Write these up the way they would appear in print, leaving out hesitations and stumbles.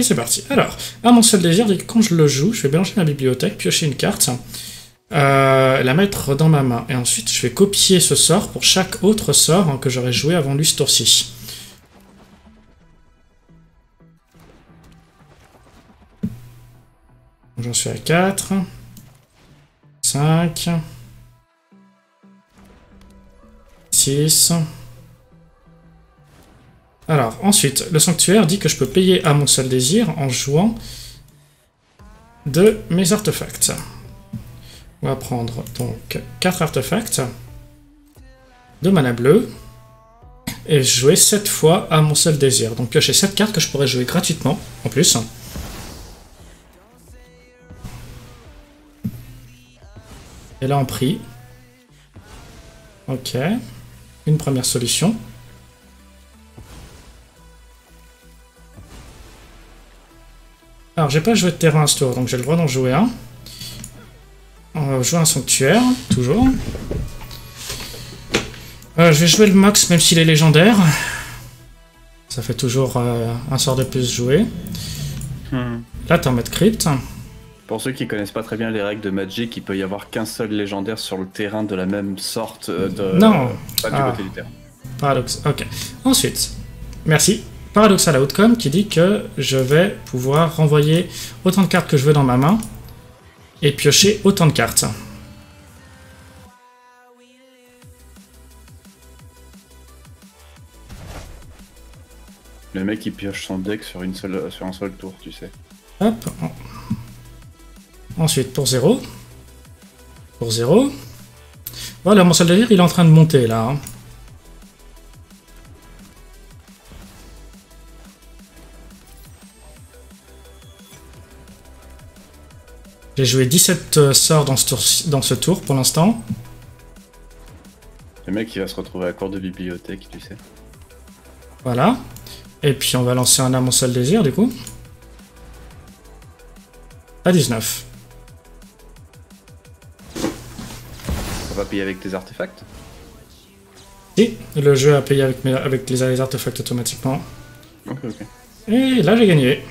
Et c'est parti. Alors, à mon seul désir, quand je le joue, je vais mélanger ma bibliothèque, piocher une carte, la mettre dans ma main. Et ensuite, je vais copier ce sort pour chaque autre sort que j'aurais joué avant lui ce tour-ci. J'en suis à 4, 5, 6... Alors, ensuite, le sanctuaire dit que je peux payer à mon seul désir en jouant de mes artefacts. On va prendre donc 4 artefacts de mana bleue et jouer 7 fois à mon seul désir. Donc piocher 7 cartes que je pourrais jouer gratuitement en plus. Et là, on prie. Ok. Une première solution. Alors, j'ai pas joué de terrain à ce tour, donc j'ai le droit d'en jouer un. On va jouer un sanctuaire, toujours. Je vais jouer le Mox, même s'il est légendaire. Ça fait toujours un sort de plus joué. Là, t'es en mode crypt. Pour ceux qui connaissent pas très bien les règles de Magic, il peut y avoir qu'un seul légendaire sur le terrain de la même sorte de... Non. Pas du côté du terrain. Paradoxe, ok. Ensuite, merci. Paradoxal Outcome qui dit que je vais pouvoir renvoyer autant de cartes que je veux dans ma main et piocher autant de cartes. Le mec il pioche son deck sur un seul tour, tu sais. Hop. Ensuite pour 0. Pour 0. Voilà, mon seul délire il est en train de monter là. Hein. J'ai joué 17 sorts dans ce tour pour l'instant. Le mec il va se retrouver à court de bibliothèque, tu sais. Voilà. Et puis on va lancer un à mon seul désir du coup. À 19. Ça va payer avec tes artefacts? Si, le jeu a payé avec les artefacts automatiquement. Ok. Et là j'ai gagné.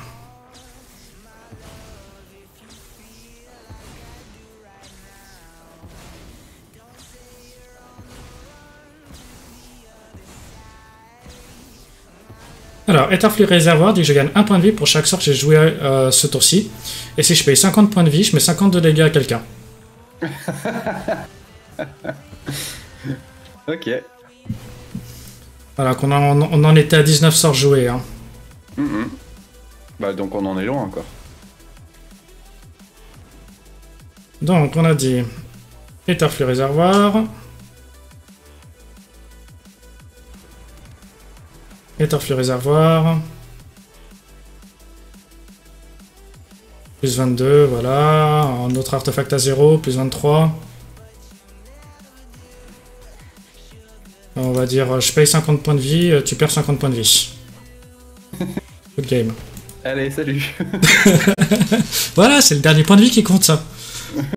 Alors, Etherflux Réservoir dit que je gagne 1 point de vie pour chaque sort que j'ai joué ce tour-ci. Et si je paye 50 points de vie, je mets 50 de dégâts à quelqu'un. Ok. Voilà, on en était à 19 sorts joués. Hein. Bah donc on en est loin encore. Donc, on a dit Etherflux Réservoir. Etherflux Réservoir. Plus 22, voilà. Un autre artefact à 0, plus 23. On va dire, je paye 50 points de vie, tu perds 50 points de vie. Good game. Allez, salut. Voilà, c'est le dernier point de vie qui compte ça.